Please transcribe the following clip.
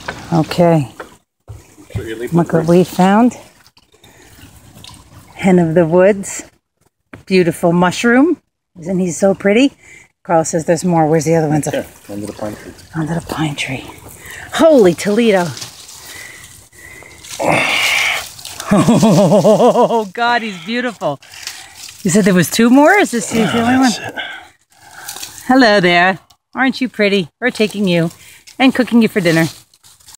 Okay. Look what we found. Hen of the woods. Beautiful mushroom. Isn't he so pretty? Carl says there's more. Where's the other ones? There, under the pine tree. Under the pine tree. Holy Toledo. Oh, God, he's beautiful. You said there was 2 more? Is this the only one? Hello there. Aren't you pretty? We're taking you and cooking you for dinner.